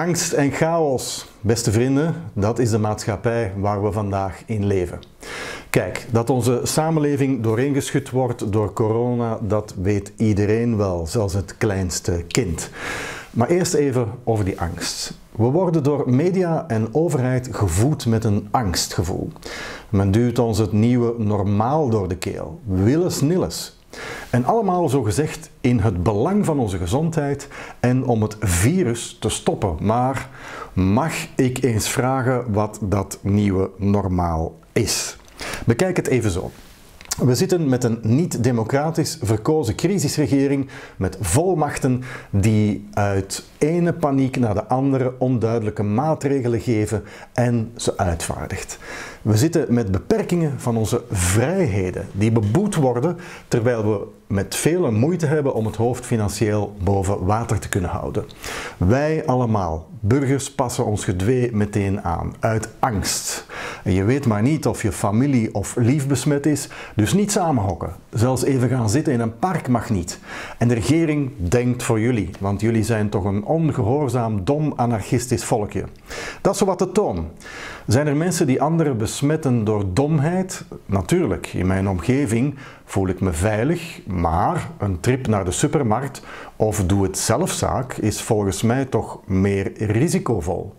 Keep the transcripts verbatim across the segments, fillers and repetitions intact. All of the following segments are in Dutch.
Angst en chaos, beste vrienden, dat is de maatschappij waar we vandaag in leven. Kijk, dat onze samenleving dooreengeschud wordt door corona, dat weet iedereen wel, zelfs het kleinste kind. Maar eerst even over die angst. We worden door media en overheid gevoed met een angstgevoel. Men duwt ons het nieuwe normaal door de keel, willens nillens. En allemaal zogezegd in het belang van onze gezondheid en om het virus te stoppen. Maar mag ik eens vragen wat dat nieuwe normaal is? Bekijk het even zo. We zitten met een niet-democratisch verkozen crisisregering met volmachten die uit ene paniek naar de andere onduidelijke maatregelen geven en ze uitvaardigt. We zitten met beperkingen van onze vrijheden die beboet worden terwijl we met vele moeite hebben om het hoofd financieel boven water te kunnen houden. Wij allemaal, burgers, passen ons gedwee meteen aan, uit angst. En je weet maar niet of je familie of lief besmet is, dus niet samenhokken. Zelfs even gaan zitten in een park mag niet. En de regering denkt voor jullie, want jullie zijn toch een ongehoorzaam, dom, anarchistisch volkje. Dat is zowat de toon. Zijn er mensen die anderen besmetten door domheid? Natuurlijk, in mijn omgeving voel ik me veilig, maar een trip naar de supermarkt of doe het zelfzaak is volgens mij toch meer risicovol.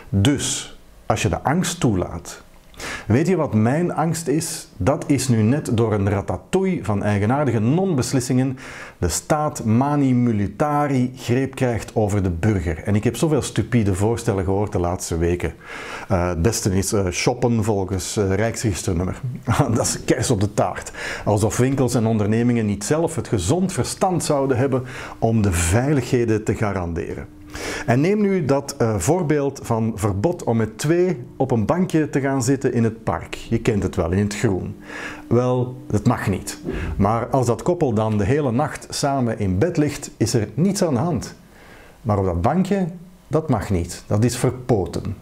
Dus, als je de angst toelaat. Weet je wat mijn angst is? Dat is nu net door een ratatouille van eigenaardige non-beslissingen de staat mani militari greep krijgt over de burger. En ik heb zoveel stupide voorstellen gehoord de laatste weken. Uh, het beste is uh, shoppen volgens uh, Rijksregisternummer. Dat is kers op de taart. Alsof winkels en ondernemingen niet zelf het gezond verstand zouden hebben om de veiligheden te garanderen. En neem nu dat uh, voorbeeld van verbod om met twee op een bankje te gaan zitten in het park. Je kent het wel, in het groen. Wel, dat mag niet. Maar als dat koppel dan de hele nacht samen in bed ligt, is er niets aan de hand. Maar op dat bankje, dat mag niet. Dat is verboden.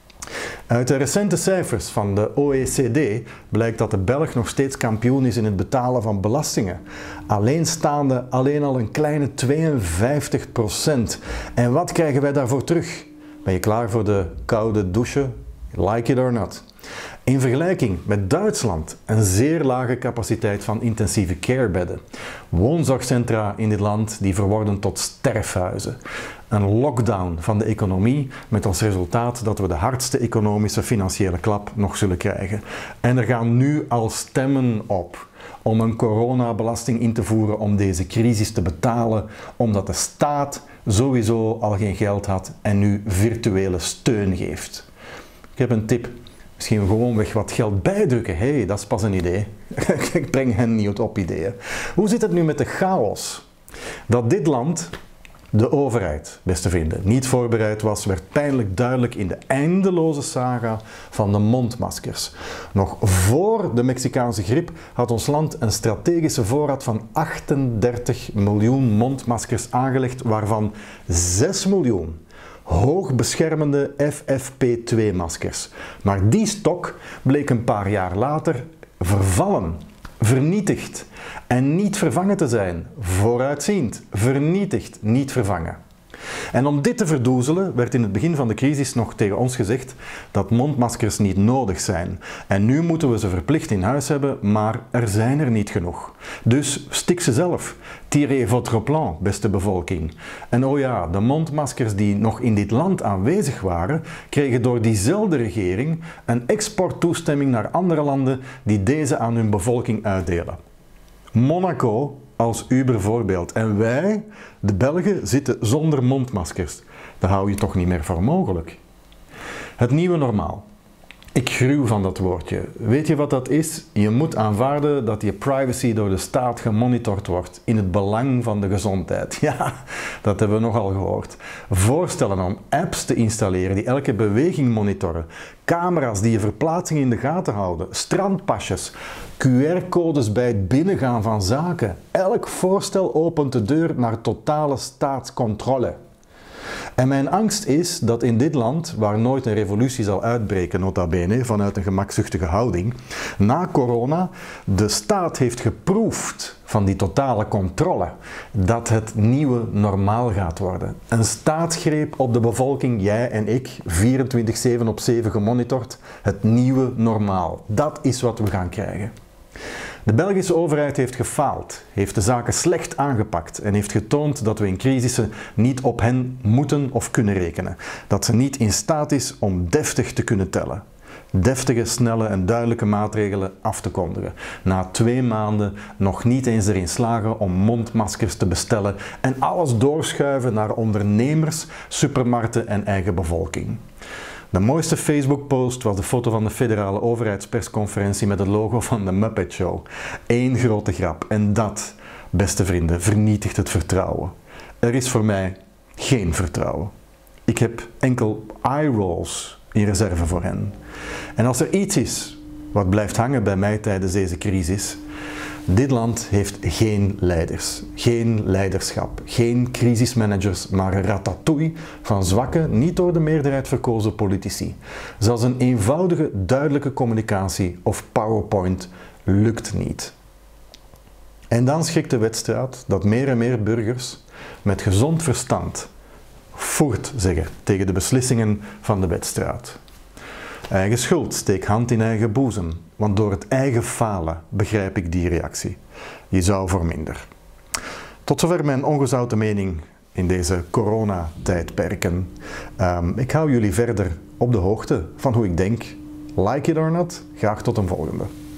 Uit de recente cijfers van de O E C D blijkt dat de Belg nog steeds kampioen is in het betalen van belastingen. Alleenstaande alleen al een kleine tweeënvijftig procent. En wat krijgen wij daarvoor terug? Ben je klaar voor de koude douche? Like it or not. In vergelijking met Duitsland een zeer lage capaciteit van intensieve carebedden. Woonzorgcentra in dit land die verworden tot sterfhuizen. Een lockdown van de economie met als resultaat dat we de hardste economische financiële klap nog zullen krijgen. En er gaan nu al stemmen op om een coronabelasting in te voeren om deze crisis te betalen, omdat de staat sowieso al geen geld had en nu virtuele steun geeft. Ik heb een tip. Misschien gewoonweg wat geld bijdrukken. Hé, hey, dat is pas een idee. Ik breng hen niet op ideeën. Hoe zit het nu met de chaos? Dat dit land, de overheid, beste vrienden, niet voorbereid was, werd pijnlijk duidelijk in de eindeloze saga van de mondmaskers. Nog voor de Mexicaanse griep had ons land een strategische voorraad van achtendertig miljoen mondmaskers aangelegd, waarvan zes miljoen hoogbeschermende F F P twee maskers. Maar die stok bleek een paar jaar later vervallen, vernietigd en niet vervangen te zijn. Vooruitziend, vernietigd, niet vervangen. En om dit te verdoezelen werd in het begin van de crisis nog tegen ons gezegd dat mondmaskers niet nodig zijn. En nu moeten we ze verplicht in huis hebben, maar er zijn er niet genoeg. Dus stik ze zelf. Tirez votre plan, beste bevolking. En oh ja, de mondmaskers die nog in dit land aanwezig waren, kregen door diezelfde regering een exporttoestemming naar andere landen die deze aan hun bevolking uitdelen. Monaco als Uber voorbeeld. En wij, de Belgen, zitten zonder mondmaskers. Dat hou je toch niet meer voor mogelijk. Het nieuwe normaal. Ik gruw van dat woordje. Weet je wat dat is? Je moet aanvaarden dat je privacy door de staat gemonitord wordt in het belang van de gezondheid. Ja, dat hebben we nogal gehoord. Voorstellen om apps te installeren die elke beweging monitoren, camera's die je verplaatsing in de gaten houden, strandpasjes, Q R-codes bij het binnengaan van zaken. Elk voorstel opent de deur naar totale staatscontrole. En mijn angst is dat in dit land, waar nooit een revolutie zal uitbreken, nota bene, vanuit een gemakzuchtige houding, na corona de staat heeft geproefd van die totale controle, dat het nieuwe normaal gaat worden. Een staatsgreep op de bevolking, jij en ik, vierentwintig zeven op zeven gemonitord, het nieuwe normaal. Dat is wat we gaan krijgen. De Belgische overheid heeft gefaald, heeft de zaken slecht aangepakt en heeft getoond dat we in crisissen niet op hen moeten of kunnen rekenen. Dat ze niet in staat is om deftig te kunnen tellen. Deftige, snelle en duidelijke maatregelen af te kondigen. Na twee maanden nog niet eens erin slagen om mondmaskers te bestellen en alles doorschuiven naar ondernemers, supermarkten en eigen bevolking. De mooiste Facebook-post was de foto van de federale overheidspersconferentie met het logo van de Muppet Show. Eén grote grap. En dat, beste vrienden, vernietigt het vertrouwen. Er is voor mij geen vertrouwen. Ik heb enkel eye-rolls in reserve voor hen. En als er iets is wat blijft hangen bij mij tijdens deze crisis, dit land heeft geen leiders, geen leiderschap, geen crisismanagers, maar een ratatouille van zwakke, niet door de meerderheid verkozen politici. Zelfs een eenvoudige, duidelijke communicatie of PowerPoint lukt niet. En dan schikt de wedstrijd dat meer en meer burgers met gezond verstand voort zeggen tegen de beslissingen van de wedstrijd. Eigen schuld, steek hand in eigen boezem, want door het eigen falen begrijp ik die reactie. Je zou voor minder. Tot zover mijn ongezouten mening in deze coronatijdperken. Um, ik hou jullie verder op de hoogte van hoe ik denk. Like it or not, graag tot een volgende.